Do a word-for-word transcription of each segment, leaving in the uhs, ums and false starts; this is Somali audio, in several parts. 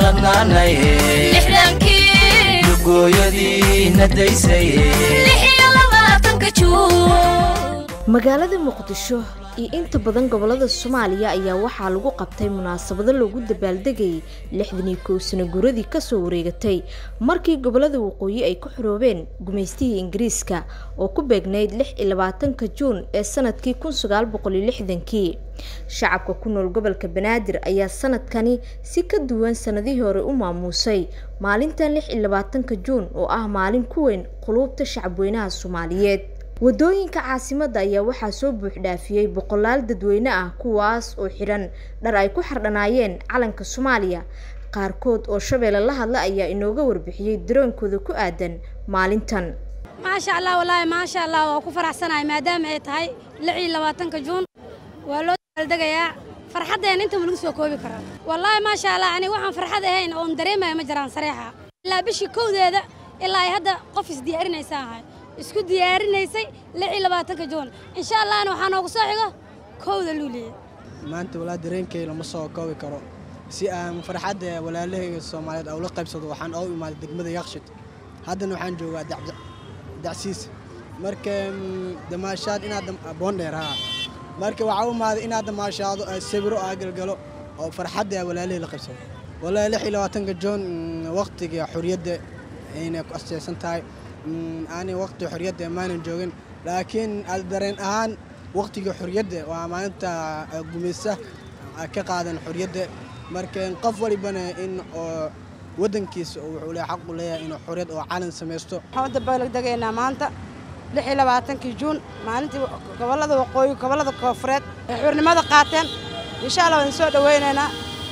ladnaanay lixdankii lugooyadii nadaysay lix iyo labaatanka juun magaalada Muqdisho iyo inta badan gobolada Soomaaliya ayaa waxaa lagu qabtay munaasabado lagu dabaaldegay lixdan iyo kow sano guuradii ka soo wareegatay markii gobolada waqooyi ay ku xoroobeen gumeystigii Ingiriiska oo ku beegnayd lix iyo labaatanka Juun ee sanadkii kun sagaal boqol iyo lixdan-kii shacabka ku nool gobolka Banaadir ayaa sanadkani si ka duwan sanadihii hore u maamusay maalintan lix iyo labaatanka Juun oo ah maalin ku weyn qulubta shacabweynaha Soomaaliyeed wadooyinka caasimadda ayaa waxaa soo buux dhaafiyay boqolaal dadweyne ah kuwaas oo xiran dhar ay ku xardhanaayeen calanka Soomaaliya qaarkood oo Shabeelle la hadla ayaa inooga warbixiyay dareenkooda ku aadan maalintan ما شاء الله والله ما شاء الله وكو فرحسناhay maadaama ay tahay lix iyo labaatanka Juun waa loo daldagayaa farxadeen inta lagu soo koobi karo wallahi ما شاء الله ani waxaan farxad ahayn oo dareemay ma jiraan sareexa ilaa bishii kowdeeda ilaa ay hadda qof is diyaarinaysaa isku diyaarinaysay lix iyo labaatanka Juun insha Allah waxaan ugu soo xigo kowda luuliye maanta walaa dareenkay lama soo koobi karo si aan farxadda walaalahayga Soomaaliyeed oo la qaybsado waxaan oo imaaday degmada Yaaqshid haddana waxaan joogaa dacsiis marka damaashaad inaad boondeera marka waxa uu maaday inaad damaashaado sawiro aagalgalo oo farxadda walaalahayga la qaybsado walaa lix iyo labaatanka Juun waqtiga xuriyadda inay ku asteesan tahay أنا وقت حرية ما نجوين لكن الدرين أهان وقت حرية وما أنت جميسة كقاعدة حرية مركن قفولي بنا إن ودن كيس وعلى حق ليه إنه حرية وعلن سميستو. حاول تبالغ دقيقة ما أنت لحيل بعتن كجون ما أنت قبل هذا وقوي قبل هذا كفرت حورنا ماذا قاتن إن شاء الله نسوي دويننا.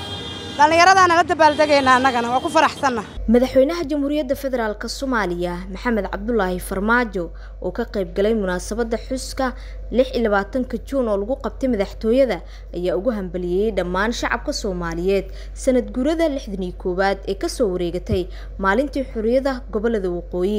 madaxweynaha jamhuuriyadda federaalka Soomaaliya Maxamed Cabdullaahi Farmaajo oo ka qayb galay munaasabada xuska lix iyo labaatanka Juun oo lagu qabtay madaxtooyada ayaa ugu hambaliyay dhammaan shacabka Soomaaliyeed sanad guurada lixdan iyo koowaad ee ka soo wareegatay maalintii xorriyadda gobolada waqooyi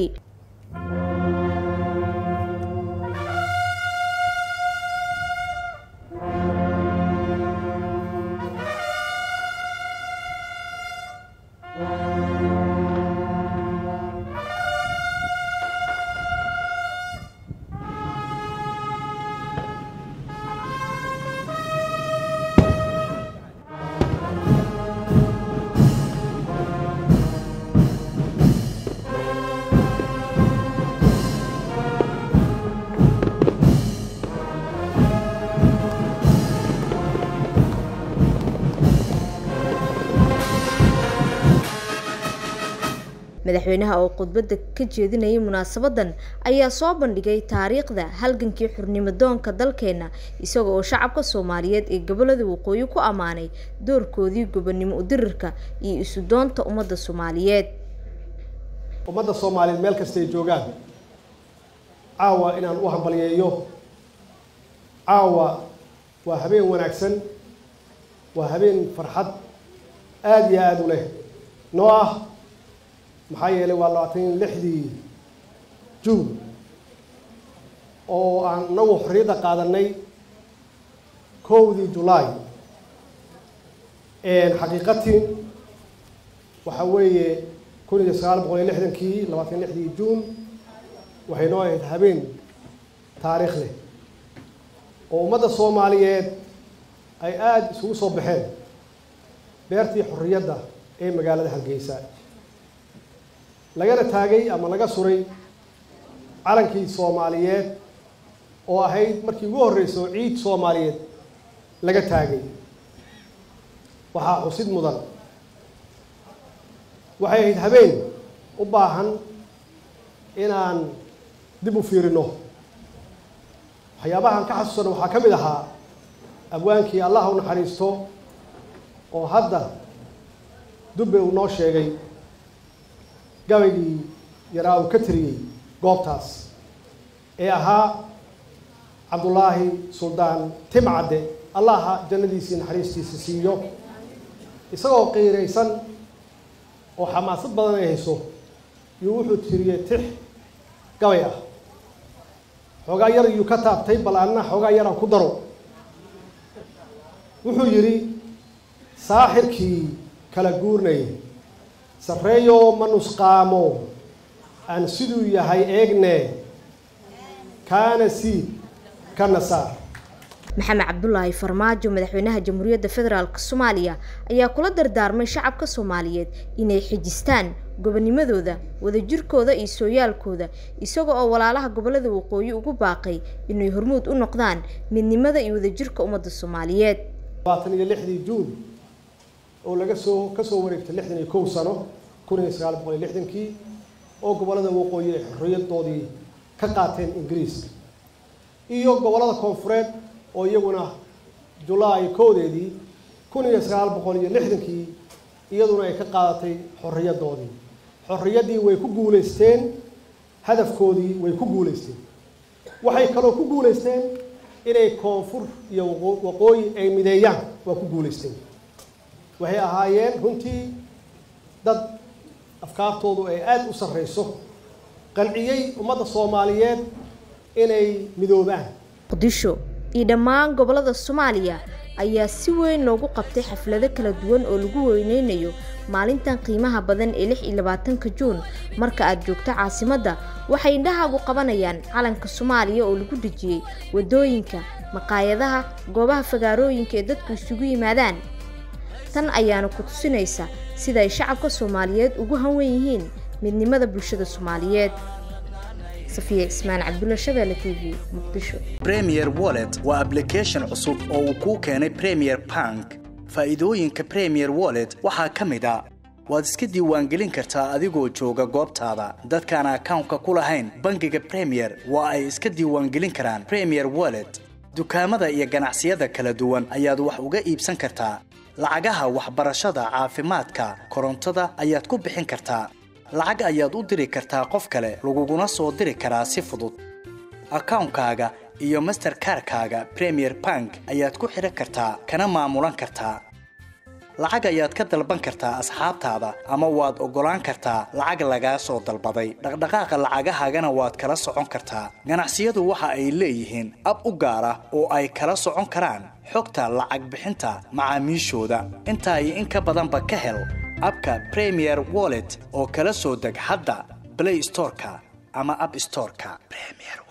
madaxweynaha oo khudbada ka jeedinayay munaasabadan ayaa soo bandhigay taariikhda halgankii xurnimo doonka dalkeena isagoo oo shacabka Soomaaliyeed ee gobolada waqooyi ku amaanay doorkoodii gobonimo u dirirka iyo isu doonta ummadda Soomaaliyeed ummadda Soomaaliyeed meel kasta ay joogaan caawa inaan u hambaliyeeyo caawa waa habeen wanaagsan waa habeen farxad aad iyo aad u leh noo ah maxaa yeelay waa labaatan iyo lixdii Juun oo aan nagu xorriyadda qaadanay kowdii Juulaay ee xaqiiqatiin waxa weeye kun iyo sagaal boqol iyo lixdan-kii labaatan iyo lixdii Juun waxay noo ahayd habeen taariikh leh oo ummadda Soomaaliyeed ay aad isugu soo baxeen beertii xorriyadda ee magaalada Hargeysa lagana taagay ama laga suray calankii Soomaaliyeed oo ahayd markii ugu horeysay ciid Soomaaliyeed laga taagay waxa xusid mudan waxay ahayd habeen u baahan inaan dib u fiirino waxyaabahan ka xasuusano waxaa ka mid ahaa abwaankii Allah u naxariisto oo hadda dubbe uu noo sheegay gabaygii yaraa uu ka tiriyay goobtaas ee ahaa Cabdullaahi Suldaan Timcadde Allaha jannadiisa naxariistiisa siiyo isagoo qiiraysan oo xamaasad badan ay hayso iyo wuxuu tiriyay tix gabay ah xogaa yar iyuu ka taabtay bal anna xogaa yar aan ku daro wuxuu yiri saaxirkii kala guurnay sarreeyo ma nusqaamo aan siduu yahay eegne kaana siid kana saar. maxamed cabdullaahi farmaajo madaxweynaha jamhuuriyadda federaalka soomaaliya ayaa kula dardaarmay shacabka soomaaliyeed inay xijistaan gobonimadooda wadajirkooda iyo sooyaalkooda isagoo oo walaalaha gobolada waqooyi ugu baaqay inay hormuud u noqdaan midnimada iyo wadajirka ummadda Soomaaliyeed. labaatan iyo lixdii Juun oo laga soo ka soo wareegtay lixdan iyo kow sano kun iyo sagaal boqol iyo lixdan-kii oo gobolada waqooyi xorriyadoodii ka qaateen Ingiriiska iyo gobolada koonfureed oo iyaguna July kowdeedii kun iyo sagaal boqol iyo lixdan-kii iyaduna ay ka qaadatay xorriyadoodii. xorriyadii way ku guuleysteen, hadafkoodii way ku guuleysteen. waxay kaloo ku guuleysteen inay koonfur iyo waqooyi ay mideeyaan, waa ku guuleysteen. waxay ahaayeen runtii dad afkaartoodu ay aad u sarreyso, qanciyay ummadda Soomaaliyeed inay midoobaan. Qodisho iyo dhammaan gobolada Soomaaliya ayaa si weyn loogu qabtay xaflado kala duwan oo lagu weyneynayo maalintan qiimaha badan ee lix iyo labaatanka Juun. marka aad joogto caasimadda waxay indhahaagu qabanayaan calanka Soomaaliya oo lagu dhijiyay wadooyinka, maqaayadaha, goobaha fagaarooyinka ee dadku isugu yimaadaan. tan ayaana ku tusinaysa sida ay shacabka Soomaaliyeed ugu hanwen yihiin midnimada bulshada Soomaaliyeed. Safiya Ismaan Cabdulla, Shabeelle T V, Muqdisho. Premier Wallet waa application cusub oo uu ku keenay Premier Bank. faa'iidooyinka Premier Wallet waxaa ka mid ah waad iska diiwaangelin kartaa adigoo jooga goobtaada. dadkaan account-ka ku lahayn bangiga Premier waa ay iska diiwaangelin karaan Premier Wallet. dukaamada iyo ganacsiyada kala duwan ayaad wax uga iibsan kartaa. lacagaha waxbarashada, caafimaadka, korontada ayaad ku bixin kartaa. lacag ayaad u diri kartaa qof kale, laguguna soo diri karaa si fudud. account-kaaga iyo Mastercard-kaaga Premier Bank ayaad ku xiran kartaa kana maamulan kartaa. lacag ayaad ka dalban kartaa asxaabtaada ama waad ogolaan kartaa lacag laga soo dalbaday. dhaqdhaqaaqa lacagahaagana waad kala socon kartaa. ganacsiyadu waxa ay leeyihiin ab u gaar ah oo ay kala socon karaan xogta lacag bixinta macaamiishooda. intaa iyo in ka badanba ka hel abka Premier Wallet oo kala soo deg hadda Play Store-ka ama App Store-ka. Premier